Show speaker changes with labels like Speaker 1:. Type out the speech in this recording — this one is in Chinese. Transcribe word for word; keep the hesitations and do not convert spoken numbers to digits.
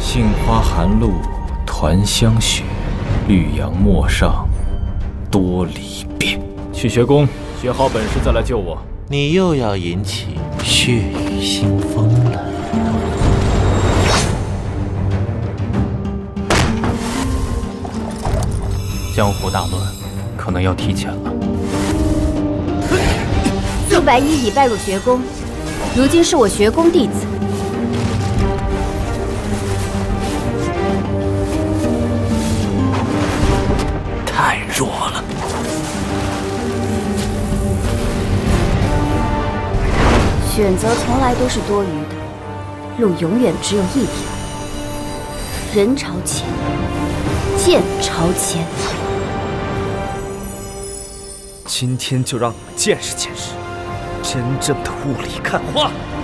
Speaker 1: 杏花寒露团香雪，绿杨陌上多离别。去学宫，学好本事再来救我。
Speaker 2: 你又要引起血雨腥风了。
Speaker 1: 江湖大乱，可能要提前了。
Speaker 3: 苏白衣已拜入学宫，如今是我学宫弟子。
Speaker 1: 太弱了。
Speaker 3: 选择从来都是多余的，路永远只有一条。人朝前，剑朝前。
Speaker 4: 今天就让你们见识见识真正的雾里看花。